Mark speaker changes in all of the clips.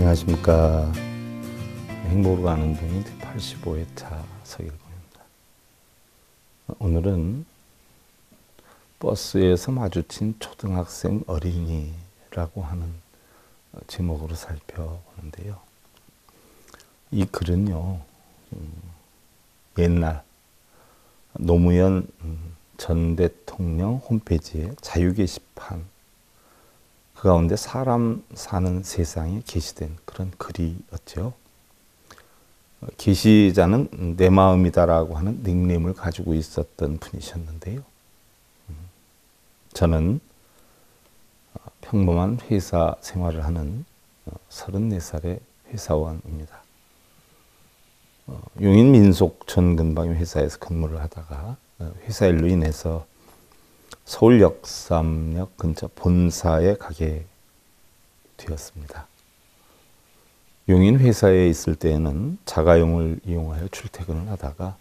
Speaker 1: 안녕하십니까. 행복으로 가는 동인 85회차 서길봉입니다. 오늘은 버스에서 마주친 초등학생 어린이라고 하는 제목으로 살펴보는데요. 이 글은요, 옛날 노무현 전 대통령 홈페이지에 자유 게시판 그 가운데 사람 사는 세상에 게시된 그런 글이었죠. 게시자는 내 마음이다라고 하는 닉네임을 가지고 있었던 분이셨는데요. 저는 평범한 회사 생활을 하는 34살의 회사원입니다. 용인민속촌 근방의 회사에서 근무를 하다가 회사 일로 인해서 서울 역삼역 근처 본사에 가게 되었습니다. 용인 회사에 있을 때에는 자가용을 이용하여 출퇴근을 하다가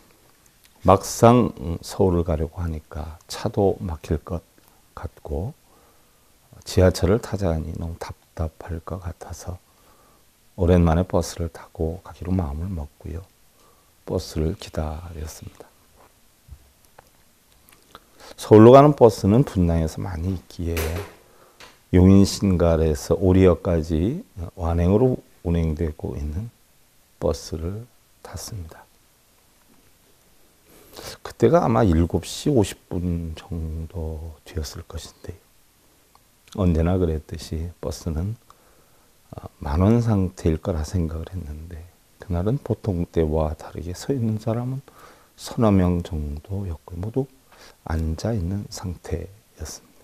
Speaker 1: 막상 서울을 가려고 하니까 차도 막힐 것 같고 지하철을 타자니 너무 답답할 것 같아서 오랜만에 버스를 타고 가기로 마음을 먹고요. 버스를 기다렸습니다. 서울로 가는 버스는 분당에서 많이 있기에 용인 신갈에서 오리역까지 완행으로 운행되고 있는 버스를 탔습니다. 그때가 아마 7시 50분 정도 되었을 것인데 언제나 그랬듯이 버스는 만원 상태일 거라 생각을 했는데 그날은 보통 때와 다르게 서 있는 사람은 서너 명 정도였고 모두 앉아있는 상태였습니다.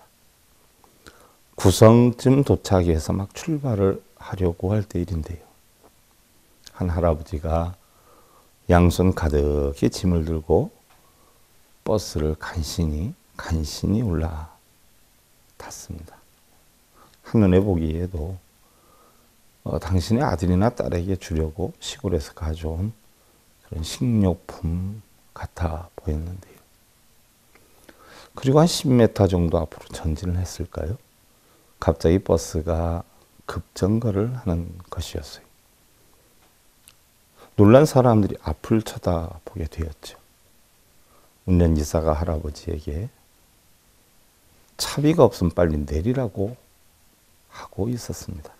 Speaker 1: 구성쯤 도착해서 막 출발을 하려고 할 때 일인데요. 한 할아버지가 양손 가득히 짐을 들고 버스를 간신히 올라탔습니다. 한눈에 보기에도 당신의 아들이나 딸에게 주려고 시골에서 가져온 그런 식료품 같아 보였는데요. 그리고 한 10m 정도 앞으로 전진을 했을까요? 갑자기 버스가 급정거를 하는 것이었어요. 놀란 사람들이 앞을 쳐다보게 되었죠. 운전기사가 할아버지에게 차비가 없으면 빨리 내리라고 하고 있었습니다.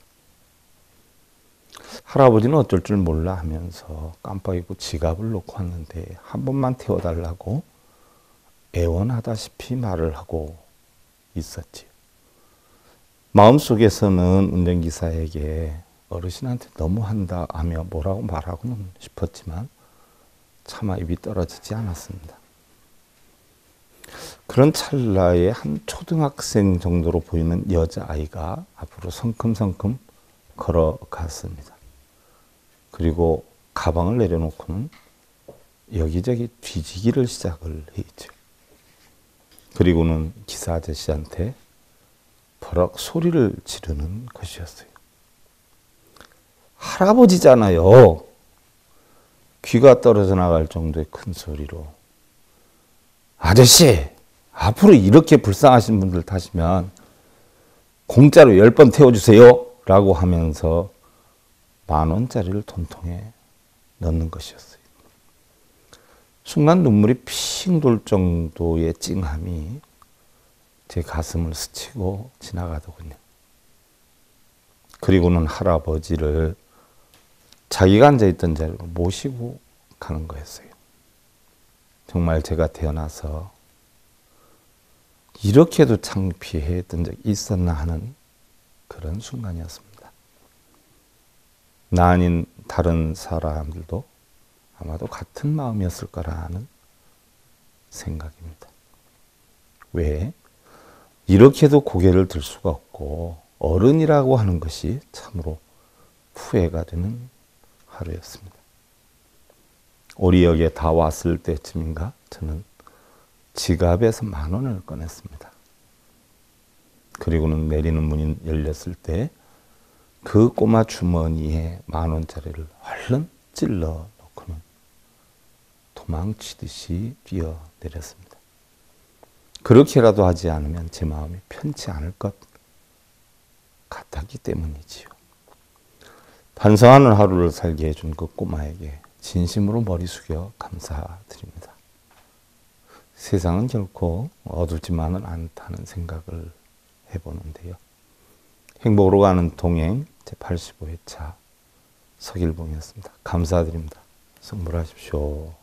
Speaker 1: 할아버지는 어쩔 줄 몰라 하면서 깜빡 잊고 지갑을 놓고 왔는데 한 번만 태워달라고 애원하다시피 말을 하고 있었지요. 마음속에서는 운전기사에게 어르신한테 너무한다 하며 뭐라고 말하고는 싶었지만 차마 입이 떨어지지 않았습니다. 그런 찰나에 한 초등학생 정도로 보이는 여자아이가 앞으로 성큼성큼 걸어갔습니다. 그리고 가방을 내려놓고는 여기저기 뒤지기를 시작을 했죠. 그리고는 기사 아저씨한테 버럭 소리를 지르는 것이었어요. 할아버지잖아요. 귀가 떨어져 나갈 정도의 큰 소리로 아저씨, 앞으로 이렇게 불쌍하신 분들 타시면 공짜로 10번 태워주세요 라고 하면서 10,000원짜리를 돈통에 넣는 것이었어요. 순간 눈물이 핑 돌 정도의 찡함이 제 가슴을 스치고 지나가더군요. 그리고는 할아버지를 자기가 앉아있던 자리로 모시고 가는 거였어요. 정말 제가 태어나서 이렇게도 창피했던 적이 있었나 하는 그런 순간이었습니다. 나 아닌 다른 사람들도 아마도 같은 마음이었을 거라는 생각입니다. 왜? 이렇게도 고개를 들 수가 없고 어른이라고 하는 것이 참으로 후회가 되는 하루였습니다. 오리역에 다 왔을 때쯤인가 저는 지갑에서 10,000원을 꺼냈습니다. 그리고는 내리는 문이 열렸을 때 그 꼬마 주머니에 10,000원짜리를 얼른 찔러 놓고는 도망치듯이 뛰어내렸습니다. 그렇게라도 하지 않으면 제 마음이 편치 않을 것 같았기 때문이지요. 반성하는 하루를 살게 해준 그 꼬마에게 진심으로 머리 숙여 감사드립니다. 세상은 결코 어둡지만은 않다는 생각을 해보는데요. 행복으로 가는 동행 제85회차 서길봉이었습니다. 감사드립니다. 성불하십시오.